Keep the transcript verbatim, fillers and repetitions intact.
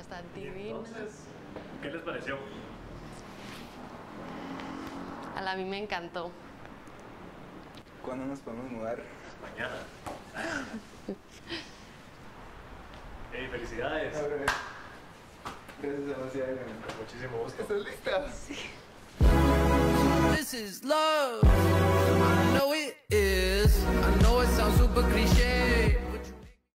está divina. Entonces, ¿qué les pareció? A la- a mí me encantó. ¿Cuándo nos podemos mudar? Mañana. Hey, felicidades. Gracias demasiado. Con muchísimo gusto. ¿Estás lista? Sí. This is love. I know it is. I know it sounds super cliche.